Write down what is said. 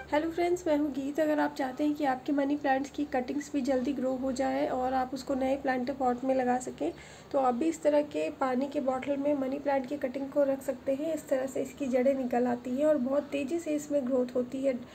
Hello friends, मैं हूँ गीत। अगर आप चाहते हैं कि आपके मनी प्लांट्स की कटिंग्स भी जल्दी ग्रो हो जाए और आप उसको नए प्लांटर पॉट में लगा सकें, तो आप भी इस तरह के पानी के बॉटल में मनी प्लांट की कटिंग को रख सकते हैं। इस तरह से इसकी जड़ें निकल आती हैं और बहुत तेज़ी से इसमें ग्रोथ होती है।